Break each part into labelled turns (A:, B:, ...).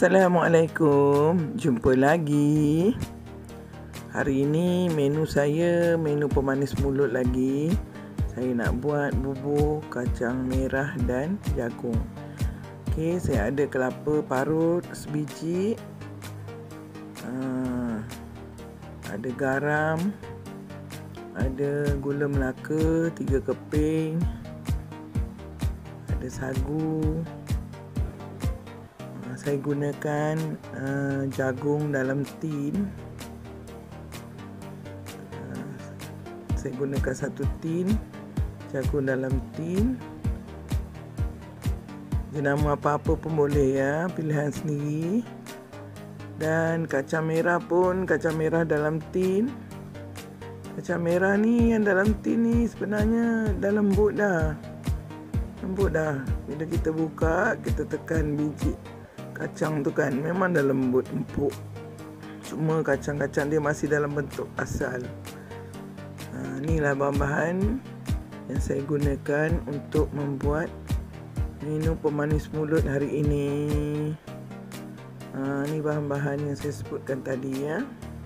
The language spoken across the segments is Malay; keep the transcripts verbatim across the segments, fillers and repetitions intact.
A: Assalamualaikum, jumpa lagi. Hari ini menu saya menu pemanis mulut lagi. Saya nak buat bubur kacang merah dan jagung. Okey, saya ada kelapa parut sebiji, uh, ada garam, ada gula Melaka tiga keping, ada sagu. Saya gunakan uh, jagung dalam tin. Uh, saya gunakan satu tin jagung dalam tin. Jenama apa-apa pun boleh ya, pilihan sendiri. Dan kacang merah pun, kacang merah dalam tin. Kacang merah ni yang dalam tin ni sebenarnya dah lembut dah. Lembut dah. Bila kita buka, kita tekan biji kacang tu kan, memang dah lembut, empuk. Cuma kacang-kacang dia masih dalam bentuk asal. Ha, inilah bahan-bahan yang saya gunakan untuk membuat menu pemanis mulut hari ini. Ha, ini bahan-bahan yang saya sebutkan tadi ya.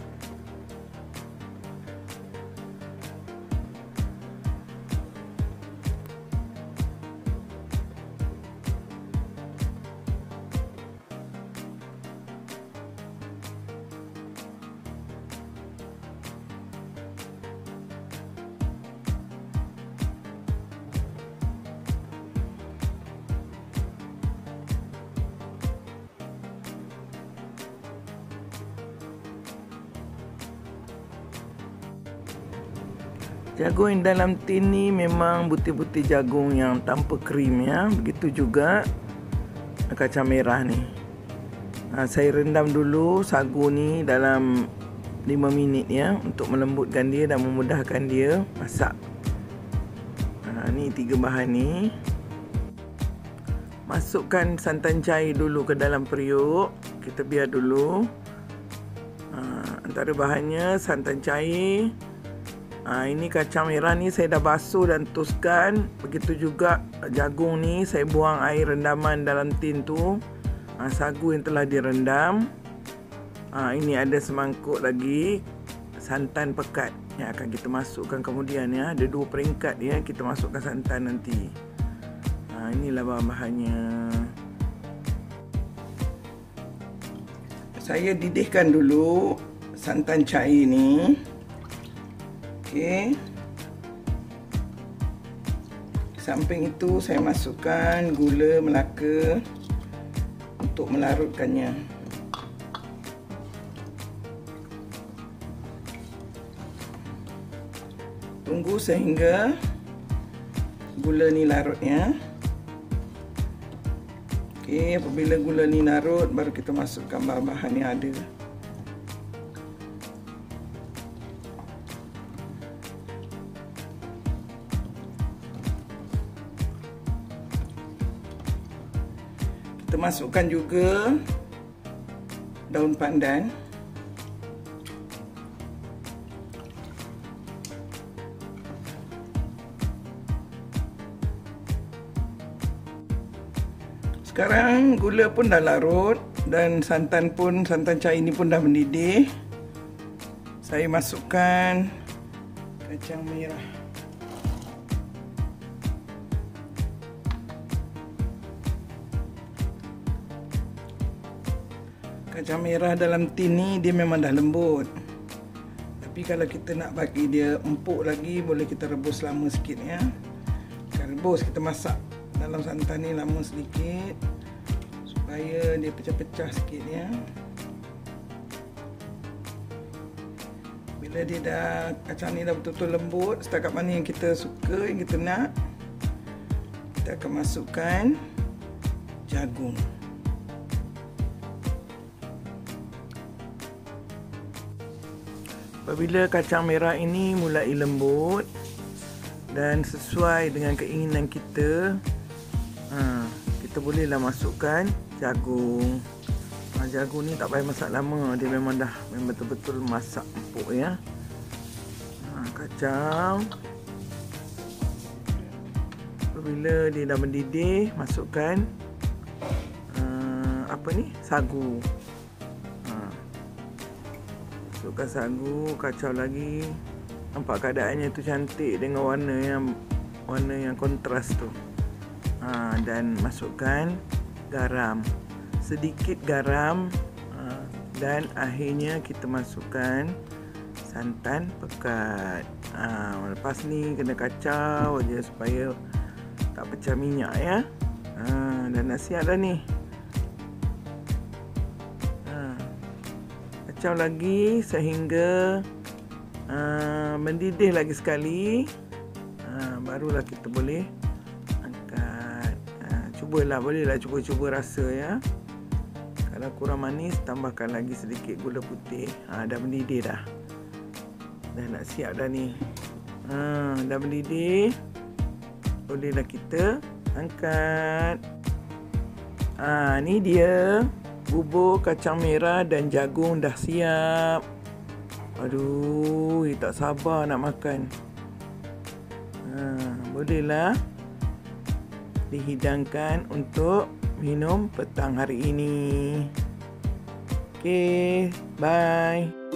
A: Jagung yang dalam tin ni memang butir-butir jagung yang tanpa krim ya. Begitu juga kacang merah ni. Ha, saya rendam dulu sagu ni dalam lima minit ya, untuk melembutkan dia dan memudahkan dia masak. Ha, ni tiga bahan ni. Masukkan santan cair dulu ke dalam periuk. Kita biar dulu. Ha, antara bahannya santan cair. Ha, ini kacang merah ni saya dah basuh dan tuskan. Begitu juga jagung ni saya buang air rendaman dalam tin tu. Ha, sagu yang telah direndam. Ha, ini ada semangkuk lagi santan pekat yang akan kita masukkan kemudian ya. Ada dua peringkat ya, kita masukkan santan nanti. Ha, inilah bahan-bahannya. Saya didihkan dulu santan cair ni. Okey. Samping itu saya masukkan gula Melaka untuk melarutkannya. Tunggu sehingga gula ni larutnya. Okey, apabila gula ni larut baru kita masukkan bahan-bahan yang ada. Kita masukkan juga daun pandan. Sekarang gula pun dah larut dan santan pun, santan cair ini pun dah mendidih. Saya masukkan kacang merah. Kacang merah dalam tin ni dia memang dah lembut. Tapi kalau kita nak bagi dia empuk lagi, boleh kita rebus lama sikit ya. Kita rebus, kita masak dalam santan ni lama sedikit supaya dia pecah-pecah sikit ya. Bila dia dah, kacang ni dah betul-betul lembut setakat mana yang kita suka, yang kita nak, kita akan masukkan jagung. Apabila kacang merah ini mulai lembut dan sesuai dengan keinginan kita, ha, kita bolehlah masukkan jagung. Ha, jagung ni tak payah masak lama, dia memang dah memang betul-betul masak empuk ya. Ha, kacang apabila dia dah mendidih, masukkan uh, apa apa ni, sagu. Ha. Masukkan sagu, kacau lagi. Nampak keadaannya tu cantik dengan warna yang warna yang kontras tu. Ha, dan masukkan garam, sedikit garam. Ha, dan akhirnya kita masukkan santan pekat. Ha, lepas ni kena kacau aja supaya tak pecah minyak ya. Ha, dan dah siap dah ni. Ha, kacau lagi sehingga uh, mendidih lagi sekali. Ha, barulah kita boleh angkat. Ha, cubalah, bolehlah cuba-cuba rasa ya. Kalau kurang manis, tambahkan lagi sedikit gula putih. Ha, dah mendidih dah. Dah nak siap dah ni. Ha, dah mendidih. Bolehlah kita angkat. Ha, ni dia bubur kacang merah dan jagung dah siap. Aduh, tak sabar nak makan. Ha, bolehlah dihidangkan untuk minum petang hari ini. Okey, bye.